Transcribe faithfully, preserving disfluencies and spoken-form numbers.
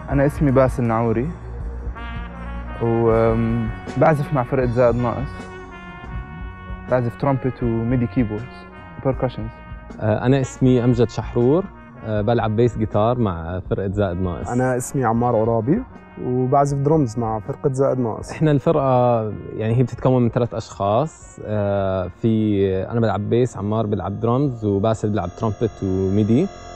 أنا اسمي باسل نعوري وبعزف مع فرقة زائد ناقص. بعزف ترومبت وميدي كيبوردز وبركشنز. أنا اسمي أمجد شحرور، بلعب بيس جيتار مع فرقة زائد ناقص. أنا اسمي عمار عرابي وبعزف درمز مع فرقة زائد ناقص. احنا الفرقة يعني هي بتتكون من ثلاث أشخاص. في أنا بلعب بيس، عمار بلعب درمز، وباسل بلعب ترومبت وميدي.